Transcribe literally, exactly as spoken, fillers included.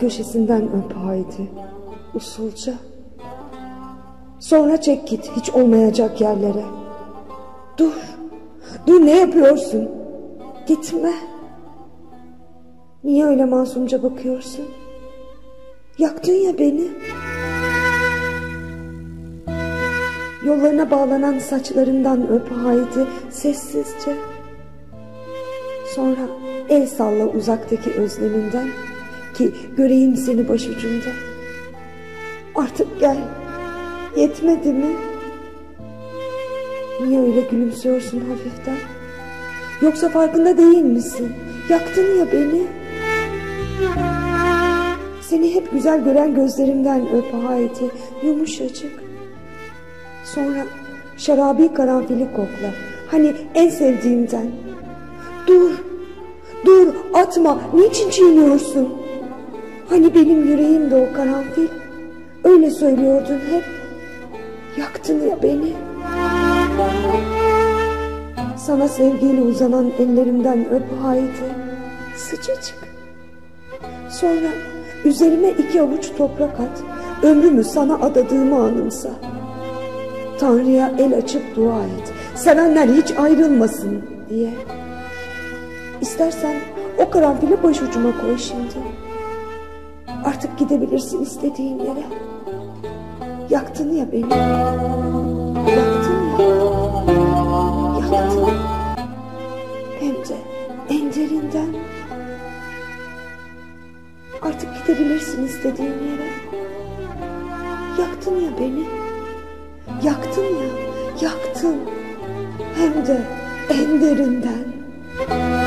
köşesinden öp haydi, usulca. Sonra çek git hiç olmayacak yerlere. Dur, dur, ne yapıyorsun? Gitme. Niye öyle masumca bakıyorsun? Yaktın ya beni. Yollarına bağlanan saçlarından öp haydi, sessizce. Sonra el salla uzaktaki özleminden, ki göreyim seni başucunda. Artık gel, yetmedi mi? Niye öyle gülümsüyorsun hafiften? Yoksa farkında değil misin? Yaktın ya beni. Seni hep güzel gören gözlerimden öp haydi, yumuşacık. Sonra şarabi karanfili kokla, hani en sevdiğimden. Dur, dur, atma, niçin çiğniyorsun? Hani benim yüreğimde o karanfil, öyle söylüyordun hep. Yaktın ya beni. Sana sevgiyle uzanan ellerimden öp haydi, sıcacık. Sonra üzerime iki avuç toprak at, ömrümü sana adadığımı anımsa. Tanrı'ya el açıp dua et, sevenler hiç ayrılmasın diye. İstersen o karanfili başucuma koy şimdi. Artık gidebilirsin istediğin yere. Yaktın ya beni. Yaktın ya. Yaktın. Hem de en derinden. Artık gidebilirsin istediğin yere. Yaktın ya beni. Yaktın ya. Yaktın. Hem de en derinden.